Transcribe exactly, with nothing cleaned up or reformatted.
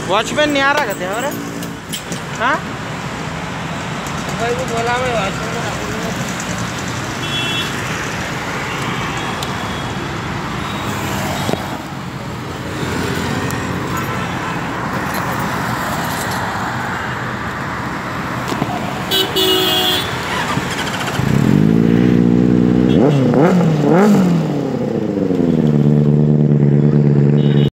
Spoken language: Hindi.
वॉचमैन नहीं आ रहा कहते हैं और हाँ भाई वो बोला मैं वॉचमैन